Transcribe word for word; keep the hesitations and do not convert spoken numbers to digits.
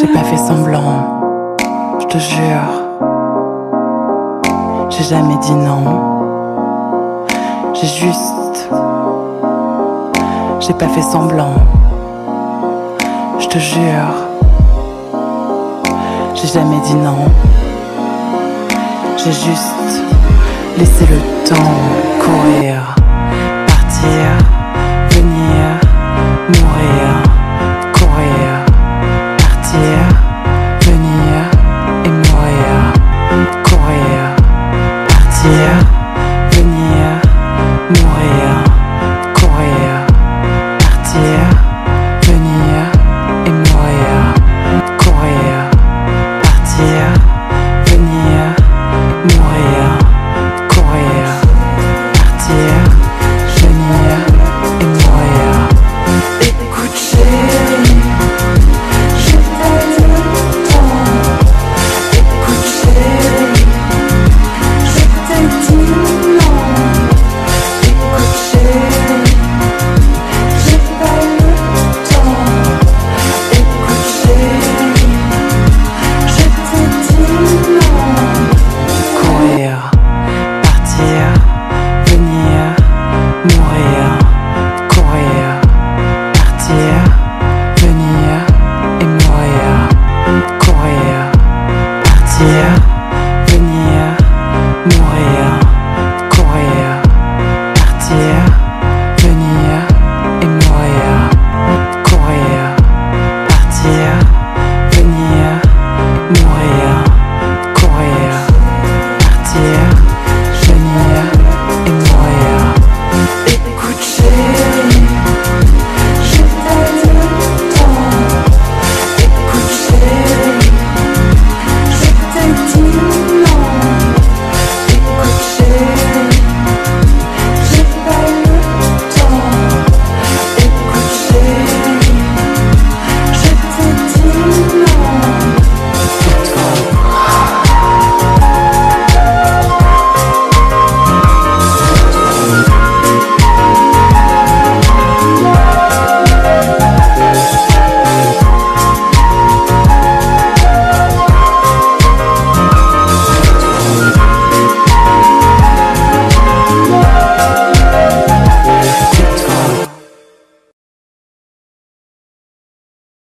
J'ai pas fait semblant, je te jure. J'ai jamais dit non. J'ai juste... J'ai pas fait semblant, je te jure. J'ai jamais dit non. J'ai juste laissé le temps courir, partir, venir, mourir, courir, partir, venir et mourir, courir, partir, venir, mourir, courir, partir, venir et mourir, courir, partir, venir, mourir, courir, partir, venir et mourir. Écoute chérie, j'ai pas le temps. Écoute chérie, je t'ai dit non. Écoute chérie, j'ai pas le temps. Écoute chérie, je t'ai dit non. Courir, partir, venir, mourir, courir, partir.